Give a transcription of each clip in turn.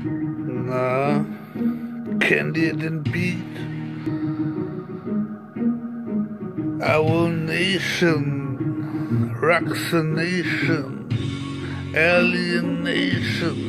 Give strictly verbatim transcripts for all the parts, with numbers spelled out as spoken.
Na, kennt ihr den Beat? Our nation, vaccination, alienation.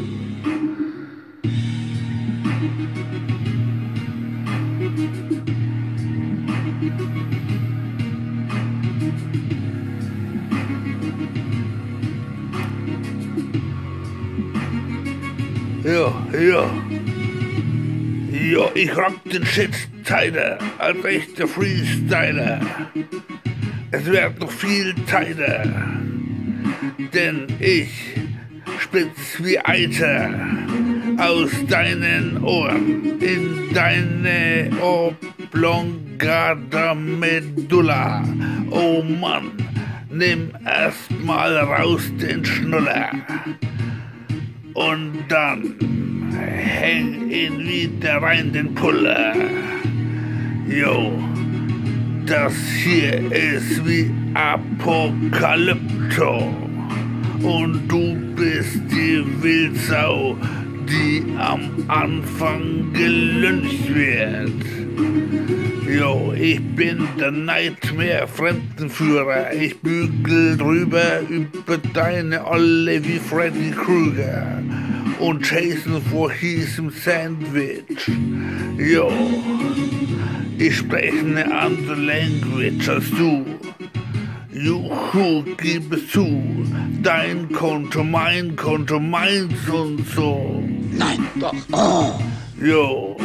Ja, ja. Ja, ich rock den Shit-Tider als echter Freestyler. Es wird noch viel tighter, denn ich spitz wie Eiter aus deinen Ohren in deine oblongata Medulla. Oh Mann, nimm erst mal raus den Schnuller. Und dann häng ihn wieder rein, den Puller. Jo, das hier ist wie Apokalypto. Und du bist die Wildsau, die am Anfang gelyncht wird. Jo, ich bin der Nightmare-Fremdenführer. Ich bügel drüber über deine Olle wie Freddy Krueger und Jason Voorhees Sandwich. Jo, ich spreche eine andere Language als du. Juhu, gib es zu, dein Konto, mein Konto, meins und so. Nein, doch. Oh. Jo.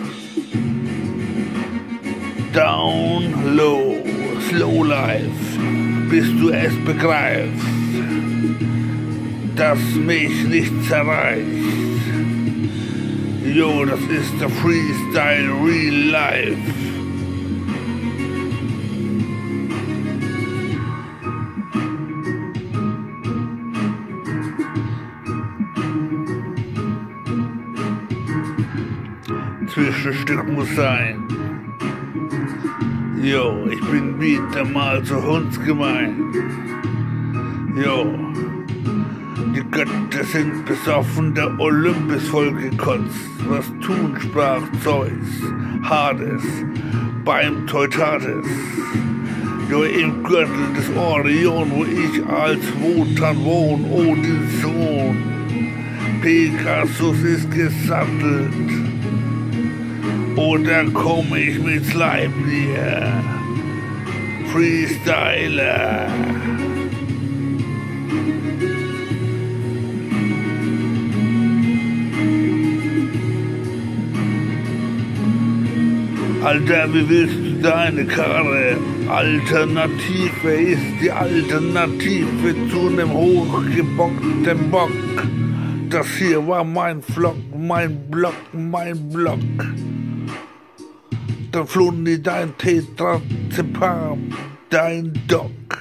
Down low, slow life, bis du es begreifst, dass mich nicht zerreißt. Jo, das ist der Freestyle Real Life. Zwischenstück muss sein. Jo, ich bin wieder mal so hundsgemein. Jo, die Götter sind besoffen, der Olymp ist vollgekotzt. Was tun, sprach Zeus, Hades, beim Teutates. Jo, im Gürtel des Orion, wo ich als Wotan wohn, Odins Sohn. Pegasus ist gesattelt. Oder komm ich mit Sleipnir, Freestyler. Alter, wie willst du deine Karre? Alternative ist die Alternative zu nem hochgebockten Bock. Das hier war mein Vlog, mein Block, mein Block. Dann flohen die dein Tetrazepam, dein Doc.